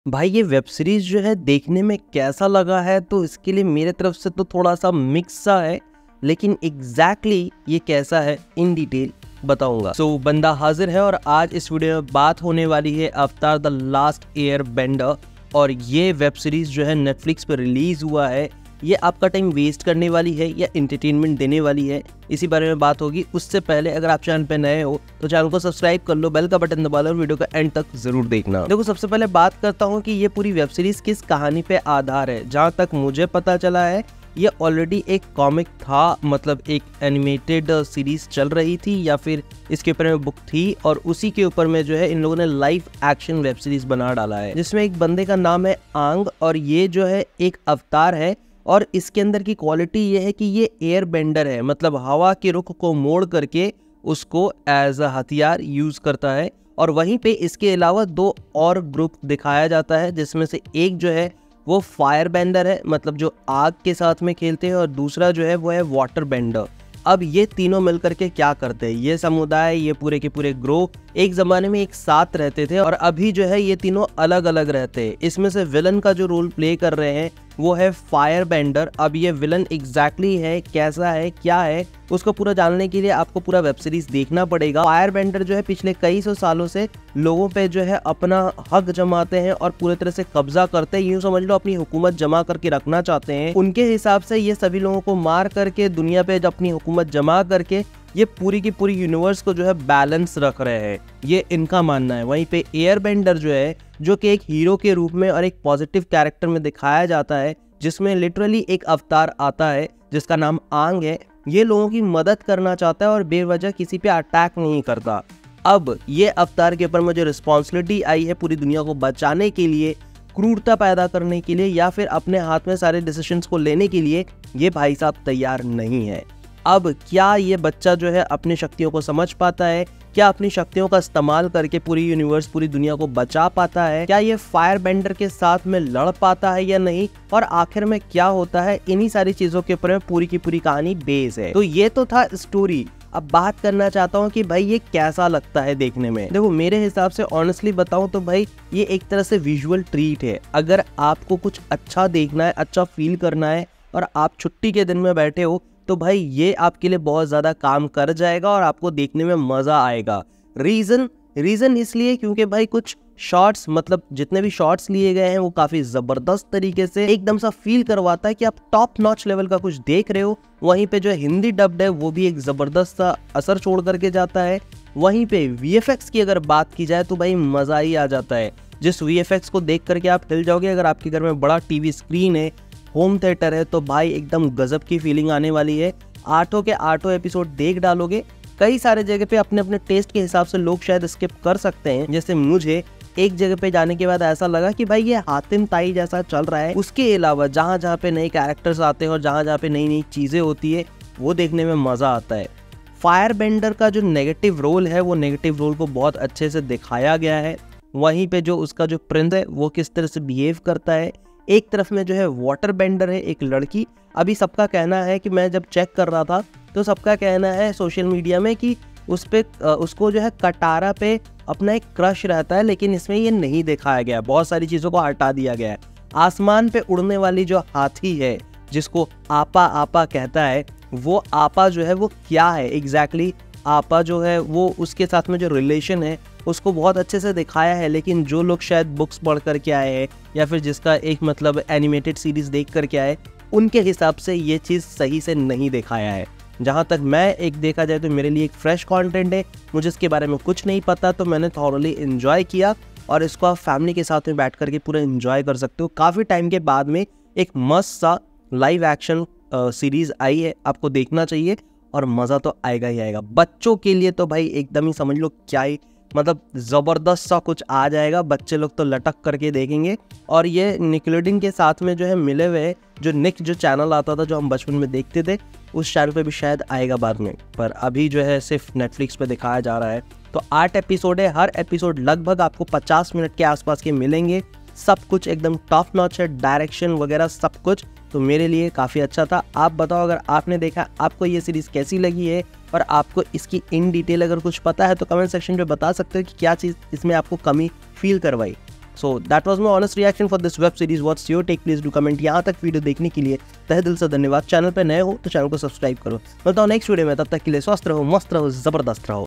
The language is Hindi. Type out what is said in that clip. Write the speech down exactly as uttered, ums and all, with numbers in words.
भाई ये वेब सीरीज जो है देखने में कैसा लगा है, तो इसके लिए मेरे तरफ से तो थोड़ा सा मिक्स सा है, लेकिन एग्जैक्टली exactly ये कैसा है इन डिटेल बताऊंगा। सो so, बंदा हाजिर है और आज इस वीडियो में बात होने वाली है अवतार द लास्ट एयर बेंडर। और ये वेब सीरीज जो है नेटफ्लिक्स पर रिलीज हुआ है। ये आपका टाइम वेस्ट करने वाली है या एंटरटेनमेंट देने वाली है, इसी बारे में बात होगी। उससे पहले अगर आप चैनल पे नए हो तो चैनल को सब्सक्राइब कर लो, बेल का बटन दबा लो और वीडियो का एंड तक जरूर देखना। देखो, सबसे पहले बात करता हूँ कि ये पूरी वेब सीरीज किस कहानी पे आधार है। जहाँ तक मुझे पता चला है ये ऑलरेडी एक कॉमिक था, मतलब एक एनिमेटेड सीरीज चल रही थी या फिर इसके ऊपर में बुक थी, और उसी के ऊपर में जो है इन लोगों ने लाइव एक्शन वेब सीरीज बना डाला है, जिसमें एक बंदे का नाम है आंग और ये जो है एक अवतार है। और इसके अंदर की क्वालिटी ये है कि ये एयर बेंडर है, मतलब हवा के रुख को मोड़ करके उसको एज अ हथियार यूज करता है। और वहीं पे इसके अलावा दो और ग्रुप दिखाया जाता है, जिसमें से एक जो है वो फायर बेंडर है, मतलब जो आग के साथ में खेलते हैं, और दूसरा जो है वो है वाटर बेंडर। अब ये तीनों मिलकर के क्या करते हैं, ये समुदाय, ये पूरे के पूरे ग्रोह एक जमाने में एक साथ रहते थे और अभी जो है ये तीनों अलग अलग रहते हैं। इसमें से विलन का जो रोल प्ले कर रहे हैं वो है फायर बेंडर। अब ये विलन एग्जैक्टली है, कैसा है, क्या है, उसको पूरा जानने के लिए आपको पूरा वेब सीरीज देखना पड़ेगा। फायर बेंडर जो है पिछले कई सौ सालों से लोगों पे जो है अपना हक जमाते हैं और पूरे तरह से कब्जा करते हैं, यूं समझ लो अपनी हुकूमत जमा करके रखना चाहते हैं। उनके हिसाब से ये सभी लोगों को मार करके दुनिया पे अपनी हुकूमत जमा करके ये पूरी की पूरी यूनिवर्स को जो है बैलेंस रख रहे हैं, ये इनका मानना है। वहीं पे एयर बेंडर जो है, जो कि एक हीरो के रूप में और एक पॉजिटिव कैरेक्टर में दिखाया जाता है, जिसमें लिटरली एक अवतार आता है जिसका नाम आंग है। ये लोगों की मदद करना चाहता है और बेवजह किसी पे अटैक नहीं करता। अब ये अवतार के ऊपर मुझे रिस्पॉन्सिबिलिटी आई है पूरी दुनिया को बचाने के लिए, क्रूरता पैदा करने के लिए, या फिर अपने हाथ में सारे डिसीजंस को लेने के लिए ये भाई साहब तैयार नहीं है। अब क्या ये बच्चा जो है अपनी शक्तियों को समझ पाता है? क्या अपनी शक्तियों का इस्तेमाल करके पूरी यूनिवर्स, पूरी दुनिया को बचा पाता है? क्या ये फायर बेंडर के साथ में लड़ पाता है या नहीं? और आखिर में क्या होता है? इन्हीं सारी चीजों के ऊपर पूरी की पूरी कहानी बेस है। तो ये तो था स्टोरी। अब बात करना चाहता हूँ कि भाई ये कैसा लगता है देखने में। देखो, मेरे हिसाब से ऑनेस्टली बताऊं तो भाई ये एक तरह से विजुअल ट्रीट है। अगर आपको कुछ अच्छा देखना है, अच्छा फील करना है और आप छुट्टी के दिन में बैठे हो, तो भाई ये आपके लिए बहुत ज़्यादा काम कर जाएगा और आपको देखने में मज़ा आएगा। रीज़न रीज़न इसलिए क्योंकि भाई कुछ शॉट्स, मतलब जितने भी शॉट्स लिए गए हैं वो काफ़ी ज़बरदस्त तरीके से एकदम सा फील करवाता है कि आप टॉप नॉच लेवल का कुछ देख रहे हो। वहीं पे जो हिंदी डब्ड है वो भी एक ज़बरदस्त सा असर छोड़ करके जाता है। वहीं पे वी एफ एक्स की अगर बात की जाए तो भाई मज़ा ही आ जाता है। जिस वी एफ एक्स को देख करके आप हिल जाओगे। अगर आपके घर में बड़ा टी वी स्क्रीन है, होम थिएटर है, तो भाई एकदम गजब की फीलिंग आने वाली है। आठों के आठों एपिसोड देख डालोगे। कई सारे जगह पे अपने अपने टेस्ट के हिसाब से लोग शायद स्किप कर सकते हैं, जैसे मुझे एक जगह पे जाने के बाद ऐसा लगा कि भाई ये हातिम ताई जैसा चल रहा है। उसके अलावा जहाँ जहाँ पे नए कैरेक्टर्स आते हैं और जहाँ जहाँ पे नई नई चीज़ें होती है वो देखने में मज़ा आता है। फायर बेंडर का जो नेगेटिव रोल है वो नेगेटिव रोल को बहुत अच्छे से दिखाया गया है। वहीं पे जो उसका जो प्रिंस है वो किस तरह से बिहेव करता है। एक तरफ में जो है वाटर बेंडर है, एक लड़की। अभी सबका कहना है कि मैं जब चेक कर रहा था तो सबका कहना है सोशल मीडिया में कि उस पे उसको जो है कटारा पे अपना एक क्रश रहता है, लेकिन इसमें ये नहीं दिखाया गया। बहुत सारी चीज़ों को हटा दिया गया है। आसमान पे उड़ने वाली जो हाथी है जिसको आपा आपा कहता है, वो आपा जो है वो क्या है एग्जैक्टली। आपा जो है वो उसके साथ में जो रिलेशन है उसको बहुत अच्छे से दिखाया है, लेकिन जो लोग शायद बुक्स पढ़ करके आए हैं या फिर जिसका एक मतलब एनिमेटेड सीरीज देख करके आए, उनके हिसाब से ये चीज़ सही से नहीं दिखाया है। जहाँ तक मैं एक देखा जाए तो मेरे लिए एक फ्रेश कंटेंट है, मुझे इसके बारे में कुछ नहीं पता, तो मैंने थॉरली एंजॉय किया और इसको आप फैमिली के साथ में बैठ करके पूरा एंजॉय कर सकते हो। काफ़ी टाइम के बाद में एक मस्त सा लाइव एक्शन सीरीज़ आई है, आपको देखना चाहिए और मज़ा तो आएगा ही आएगा। बच्चों के लिए तो भाई एकदम ही समझ लो क्या ही, मतलब ज़बरदस्त सा कुछ आ जाएगा। बच्चे लोग तो लटक करके देखेंगे। और ये निकलोडियन के साथ में जो है मिले हुए, जो निक जो चैनल आता था जो हम बचपन में देखते थे, उस चैनल पे भी शायद आएगा बाद में, पर अभी जो है सिर्फ नेटफ्लिक्स पे दिखाया जा रहा है। तो आठ एपिसोड है, हर एपिसोड लगभग आपको पचास मिनट के आसपास के मिलेंगे। सब कुछ एकदम टॉप नॉच है, डायरेक्शन वगैरह सब कुछ। तो मेरे लिए काफ़ी अच्छा था। आप बताओ अगर आपने देखा, आपको ये सीरीज़ कैसी लगी है और आपको इसकी इन डिटेल अगर कुछ पता है तो कमेंट सेक्शन में बता सकते हो कि क्या चीज़ इसमें आपको कमी फील करवाई। So that was my honest reaction for this web series. What's your take? Please do comment. यहाँ तक वीडियो देखने के लिए तहे दिल से धन्यवाद। चैनल पे नए हो तो चैनल को सब्सक्राइब करो। मिलता हूँ नेक्स्ट वीडियो में, तब तक के लिए स्वस्थ रहो, मस्त रहो, जबरदस्त रहो।